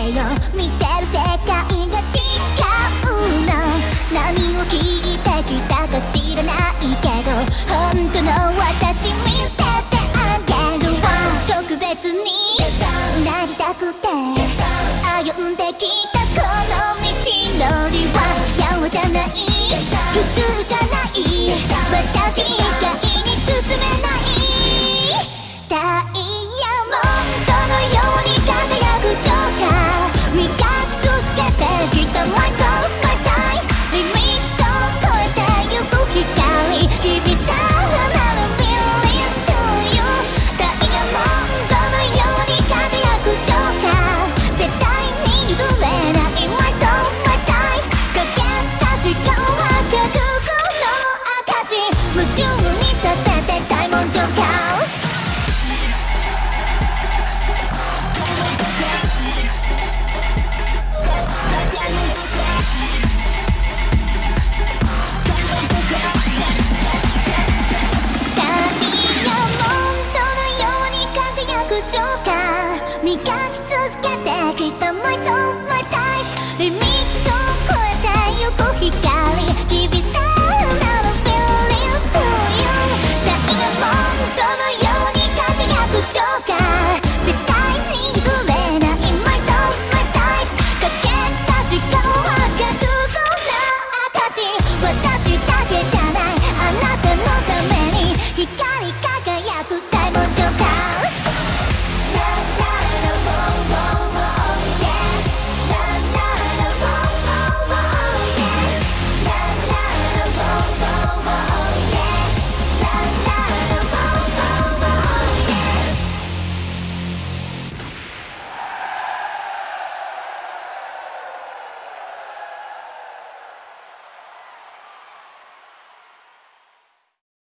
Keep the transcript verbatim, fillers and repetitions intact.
よ、見てる世界が違うの。何を聞いてきたか知らないけど、本当の私見せてあげるわ。特別になりたくて歩んできたこの道のりはやわじゃない、普通じゃない、私以外に進めない。ダイヤモンドのように輝くジョーカー、磨き続けてきた My soul my side、 リミットを超えてゆく光、日々さらなる Release to you。 ダイヤモンドのように輝くジョーカー、絶対に譲れない My soul my side、 かけた時間は覚悟の証、夢中にさせて大文字を買う。ジョーカー、磨き続けてきた My soul my style、 リミットを超えてゆく光、日々